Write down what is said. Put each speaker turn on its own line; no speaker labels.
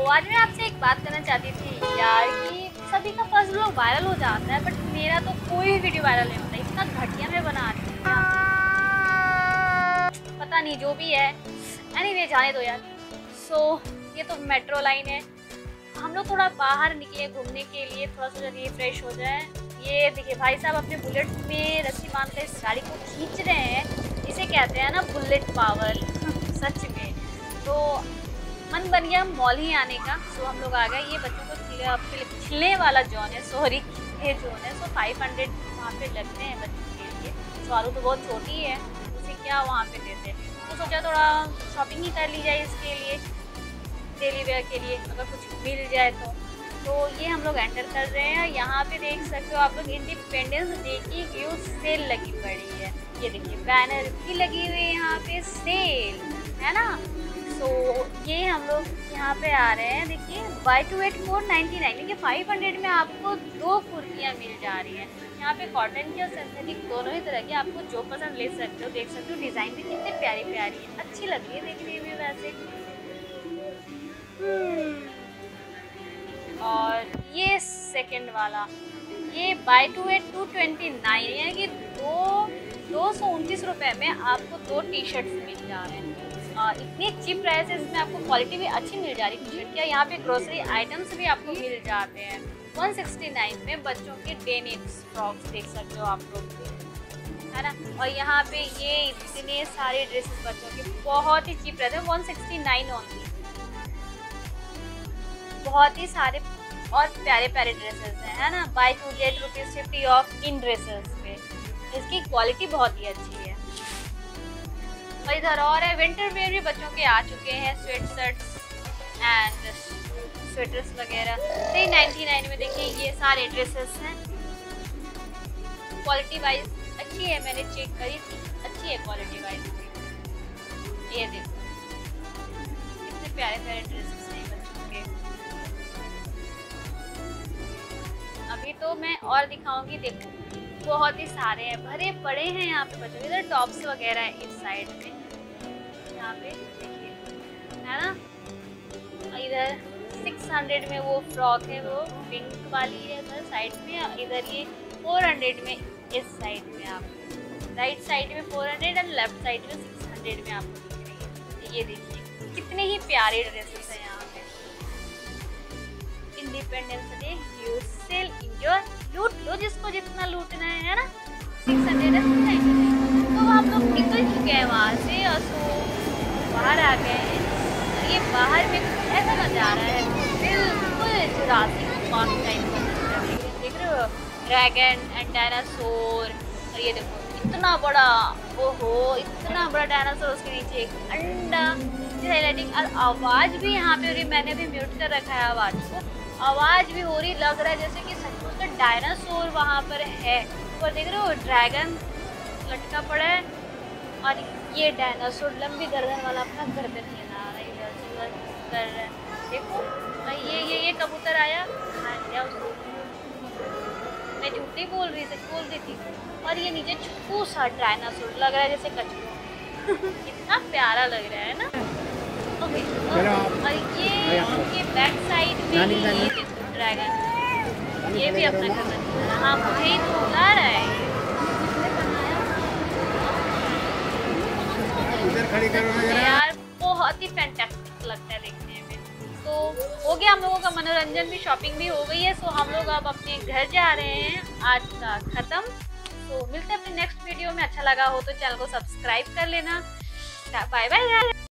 आज मैं आपसे एक बात करना चाहती थी यार कि सभी का फर्स्ट व्लॉग वायरल हो जाता है, बट मेरा तो कोई वीडियो वायरल नहीं होता। इतना घटिया मैं बना रही हूँ, पता नहीं जो भी है। एनीवे जाने दो यार। ये तो मेट्रो लाइन है। हम लोग थोड़ा बाहर निकले घूमने के लिए, थोड़ा सा रिफ्रेश हो जाए। ये देखिए भाई साहब अपने बुलेट में रस्सी बांध कर इस गाड़ी को खींच रहे हैं। इसे कहते हैं ना बुलेट पावर। सच में तो मन बन गया मॉल ही आने का। हम लोग आ गए। ये बच्चों को खिलने वाला जोन है, सॉरी ये जोन है। 500 वहाँ पे लगते हैं बच्चों के लिए। आलू तो बहुत छोटी है, उसे क्या वहाँ पे देते हैं। तो सोचा थोड़ा शॉपिंग ही कर ली जाए इसके लिए, डेली वेयर के लिए, अगर कुछ मिल जाए तो ये हम लोग एंटर कर रहे हैं। यहाँ पे देख सकते हो आप लोग इंडिपेंडेंस डे की न्यू सेल लगी पड़ी है। ये देखिए बैनर भी लगी हुई है यहाँ पे, सेल है ना। ये हम लोग यहाँ पे आ रहे हैं। देखिए बाई 2 8 499 के 500 में आपको 2 कुर्तियाँ मिल जा रही हैं। यहाँ पे कॉटन की और सिंथेटिक दोनों ही तरह की, आपको जो पसंद ले सकते हो। देख सकते हो डिज़ाइन भी कितनी प्यारी प्यारी है, अच्छी लग रही है देखने में वैसे। और ये सेकंड वाला, ये बाई 2 8 229 है कि 229 रुपये में आपको 2 टी शर्ट्स मिल जा रहे हैं। इतनी चीप प्राइसेस में आपको क्वालिटी भी अच्छी मिल जा रही है टी शर्ट की। यहाँ पे ग्रोसरी आइटम्स भी आपको मिल जाते हैं 169 में। बच्चों के डेनिम्स फ्रॉक्स देख सकते हो आप लोग, है ना। और यहाँ पे ये इतने सारे ड्रेसेस बच्चों के बहुत ही चीप रहते हैं, 169 ओनली। बहुत ही सारे और प्यारे प्यारे ड्रेसेस हैं, है ना। Buy 2 get ₹50 off in dresses पे। इसकी क्वालिटी बहुत ही अच्छी है। और इधर और है, विंटर वेयर भी बच्चों के आ चुके हैं, स्वेट शर्ट्स एंड स्वेटर्स वगैरह 399 में। देखिए ये सारे ड्रेसेस हैं। क्वालिटी वाइज अच्छी है, मैंने चेक करी थी, अच्छी है क्वालिटी वाइज। ये देखो कितने प्यारे प्यारे ड्रेसेस हैं बच्चों के। अभी तो मैं और दिखाऊंगी, देखो बहुत ही सारे हैं, भरे पड़े हैं यहाँ पे बच्चों। इधर टॉप्स वगैरह है इस साइड में, यहाँ पे देखिए, है ना। इधर 600 में वो फ्रॉक है, वो पिंक वाली है उधर साइड में। इधर ये 400 में इस साइड में, आपको राइट साइड में 400 और लेफ्ट साइड में 600 में आपको दिख रही है। ये देखिए कितने ही प्यारे ड्रेसेस हैं यहाँ पे। Independence day new sale, enjoy, लूट लो जिसको जितना लूटना है ना। 600 है तो हम लोग निकल चुके हैं वहाँ से और बाहर आ गए हैं। ये बाहर में ऐसा नज़ारा है, बिल्कुल जुरासिक पार्क टाइप का नज़ारा। देख रहे हो ड्रैगन एंड डायनासोर। और ये देखो इतना बड़ा, ओहो इतना बड़ा डायनासोर, उसके नीचे एक अंडा हाईलाइटिंग। और आवाज़ भी यहाँ पे हो रही, मैंने भी म्यूट कर रखा है आवाज़ को। आवाज़ भी हो रही, लग रहा है जैसे कि सचमुच में डायनासोर वहाँ पर है। और देख रहे हो ड्रैगन लटका पड़ा है और ये डायनासोर लंबी गर्दन वाला अपना गर्दन हिला रहा है, इधर से उधर कर रहा है। देखो ये कबूतर आया, खा लिया उसको। मैं झूठी बोल रही, सच बोल रही थी। और ये नीचे छोटू सा डायनासोर लग रहा है जैसे कछुआ। कितना प्यारा लग रहा है ना। ओके, और ये उनके बैक साइड में ये देखो ड्रैगन, ये भी अपना गर्दन हिला रहा है। हाँ मुझे ही तो बुला रहा है। यार बहुत ही फैंटास्टिक लगता है देखने में। तो हो गया हम लोगों का मनोरंजन भी, शॉपिंग भी हो गई है। हम लोग अब अपने घर जा रहे हैं, आज का खत्म। तो मिलते हैं अपने नेक्स्ट वीडियो में। अच्छा लगा हो तो चैनल को सब्सक्राइब कर लेना। Bye bye.